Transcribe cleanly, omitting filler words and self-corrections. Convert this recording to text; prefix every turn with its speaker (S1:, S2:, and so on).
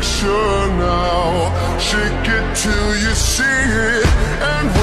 S1: picture now. Shake it till you see it, and